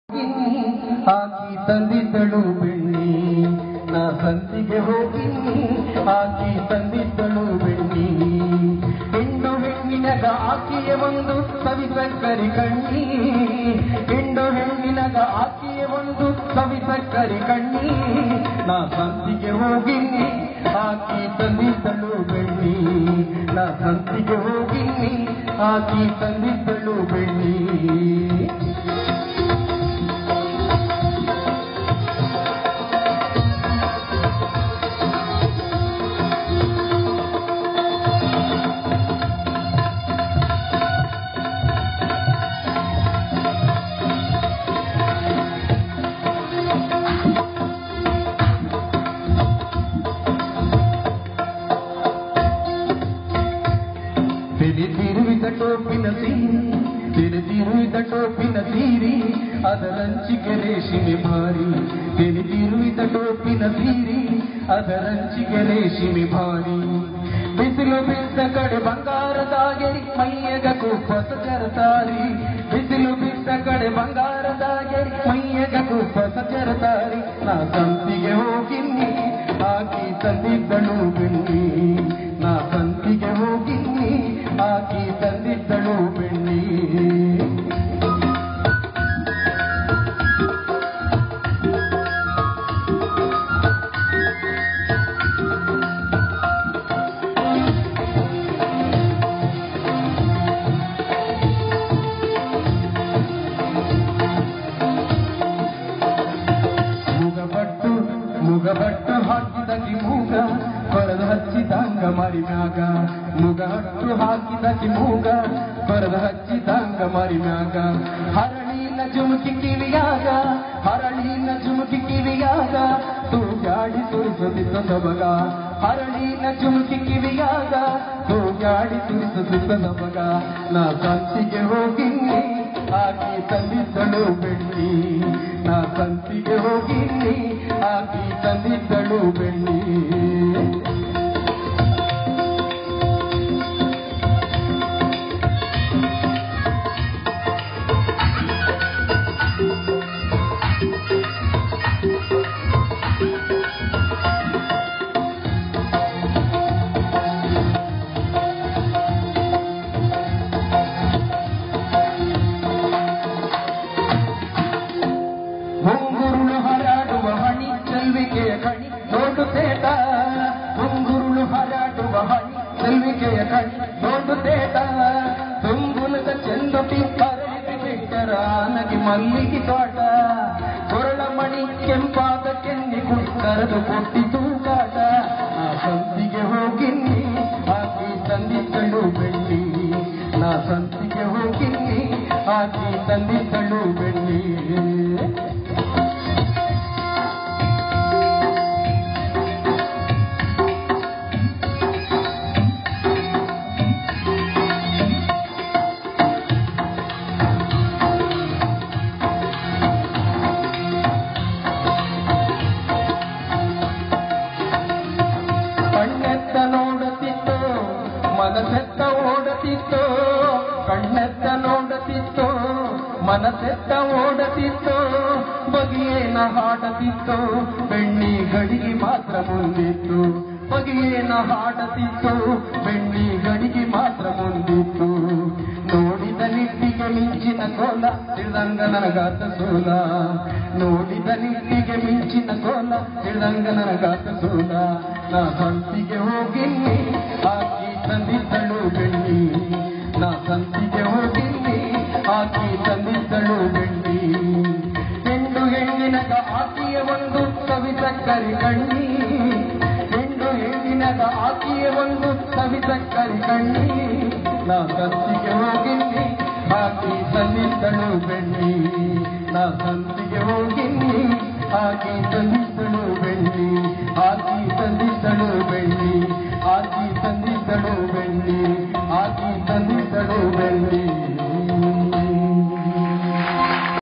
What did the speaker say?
ಹಾಕಿ ತಂದಿದ್ದಳು ಬೆಣ್ಣಿ ನಾ ಸಂತಿಗೆ ಹೋಗಿ ಹಾಕಿ ತಂದಿದ್ದಳು ಬೆಣ್ಣಿ ಹೆಣ್ಣು ಹೆಣ್ಣಿನಗ ಆಕೆಯ ಒಂದು ಸವಿಸಕ್ಕರಿ ಕಣ್ಣಿ ಹೆಣ್ಣು ಹೆಣ್ಣಿನಗ ಆಕೆಯ ಒಂದು ಸವಿಸಕ್ಕರಿ ಕಣ್ಣಿ ನಾ ಸಂತಿಗೆ ಹೋಗಿ ಹಾಕಿ ತಂದಿದ್ದಳು ಬೆಣ್ಣಿ ನಾ ಸಂತಿಗೆ ಹೋಗಿ ಹಾಕಿ ತಂದಿದ್ದಳು ಬೆಣ್ಣಿ ತಿಳಿದಿರುವಿದ ಟೋಪಿನ ಸೀರಿ ಅದರಂಚಿಗೆ ರೇಷ್ಮೆ ಭಾರಿ ತಿಳಿದಿರುವಿದ ಟೋಪಿನ ಸೀರಿ ಅದರಂಚಿಗೆ ರೇಷ್ಮೆ ಭಾರಿ ಬಿಸಿಲು ಬಿದ್ದ ಕಡೆ ಬಂಗಾರದಾಗೆರಿ ಮೈಯಗ ಕುಪ್ಪಸ ಚರತಾರಿ ಬಿಸಿಲು ಬಿದ್ದ ಕಡೆ ಬಂಗಾರದಾಗೆರಿ ಮೈಯಗ ಕುಪ್ಪಸ ಚರತಾರಿ ನಾ ಸಂತಿಗೆ ಹೋಗಿನ್ನಿ ಹಾಕಿ ತಂದಿದ್ದಳು ಬೆಣ್ಣಿ ನಾ ಸಂತಿಗೆ ಹೋಗಿನ್ನಿ ಹಾಕಿ ತಂದಿದ್ದಳು ಬೆಣ್ಣಿ ಮುಗಬಟ್ಟು ಹಾಕಿದಕಿ ಮೂಗ ಕೊರದ ಹಚ್ಚಿದಂಗ ಮರಿಮ್ಯಾಗ ಮುಗಹಟ್ಟು ಹಾಕಿದಕಿ ಮೂಗ ಕೊರದ ಹಚ್ಚಿದಂಗ ಮರಿಮ್ಯಾಗ ಹರಳಿನ ಜುಮುಕಿ ಕಿವಿಯಾಗ ಹರಳಿನ ಜುಮುಕಿ ಕಿವಿಯಾಗ ತೂಗಾಡಿ ತುರಿಸುತ್ತಿದ್ದ ಸೊಬಗ ಹರಳಿನ ಜುಮುಕಿ ಕಿವಿಯಾಗ ತೂಗಾಡಿ ತುರಿಸುತ್ತಿದ್ದ ಸೊಬಗ ನಾ ಸಂತಿಗೆ ಹೋಗಿನ್ನಿ ಹಾಕಿ ತಂದಿದ್ದಳು ಬೆಣ್ಣಿ ನಾ ಸಂತಿಗೆ ಹೋಗಿನ್ನಿ ಹಾಕಿ ತಂದಿದ್ದಳು ಬೆಣ್ಣಿ ಮುಂಗುರುಳು ಹರಾಡುವ ಹಣಿ ಚೆಲ್ವಿಕೆಯ ಕಣಿ ನೋಡುತ್ತೇಟ ಮುಂಗುರುಳು ಹರಾಡುವ ಹಣಿ ಚೆಲ್ವಿಕೆಯ ಕಣಿ ನೋಡುತ್ತೇಟ ತುಂಬುಲದ ಚೆಂದುಟಿ ಹರಳಿಸಿ ಬಿಟ್ಟರ ನಗಿ ಮಲ್ಲಿಗೆ ತೋಟ ಕೊರಳ ಮಣಿ ಕೆಂಪಾದ ಕೆನ್ನಿ ಕುಕ್ಕರದು ಕೊಟ್ಟಿತು ಕಾಟ ನಾ ಸಂತಿಗೆ ಹೋಗಿನ್ನಿ ಹಾಕಿ ತಂದಿದ್ದಳು ಬೆಣ್ಣಿ ನಾ ಸಂತಿಗೆ ಹೋಗಿನ್ನಿ ಹಾಕಿ ತಂದಿದ್ದಳು ಬೆಣ್ಣಿ ಕಣ್ಣೆತ್ತ ನೋಡುತ್ತಿತ್ತು ಮನಸೆತ್ತ ಓಡುತ್ತಿತ್ತು ಕಣ್ಣೆತ್ತ ನೋಡುತ್ತಿತ್ತು ಮನಸೆತ್ತ ಓಡುತ್ತಿತ್ತು ಬಗೆಯೇನ ಹಾಡುತ್ತಿತ್ತು ಬೆಣ್ಣಿ ಗಡಿಗೆ ಮಾತ್ರ ಮುಂದಿತ್ತು ಬಗೆಯೇನ ಹಾಡುತ್ತಿತ್ತು ಬೆಣ್ಣಿ ಗಡಿಗೆ ಮಾತ್ರ ಮುಂದಿತ್ತು ನೋಡಿದ ನಿಟ್ಟಿಗೆ ಮಿಂಚಿನ ಕೋಲ ತಿಳಿದಂಗ ನನಗಾತ ಸೋಲ ನೋಡಿದ ನಿಟ್ಟಿಗೆ ಮಿಂಚಿನ ಕೋಲ ತಿಳಿದಂಗ ನನಗಾತ ಸೋಲ ನಾ ಸಂತಿಗೆ ಹೋಗಿನ್ನಿ ಹಾಕಿ ತಂದಿದ್ದಳು ಬೆಣ್ಣಿ ನಾ ಸಂತಿಗೆ ಹೋಗಿನ್ನಿ ಹಾಕಿ ತಂದಿದ್ದಳು ಬೆಣ್ಣಿ ಹೆಣ್ಣು ಹೆಣ್ಣಿನಗ ಆಕೆಯ ಒಂದು ಸವಿಸಕ್ಕರಿ ಕಣ್ಣಿ ಹೆಣ್ಣು ಹೆಣ್ಣಿನಗ ಆಕೆಯ ಒಂದು ಸವಿಸಕ್ಕರಿ ಕಣ್ಣಿ ನಾ ಸಂತಿಗೆ ಹೋಗಿನ್ನಿ ಹಾಕಿ ತಂದಿದ್ದಳು ಬೆಣ್ಣಿ ನಾ ಸಂತಿಗೆ ಹೋಗಿನ್ನಿ ಹಾಕಿ ತಂದಿದ್ದಳು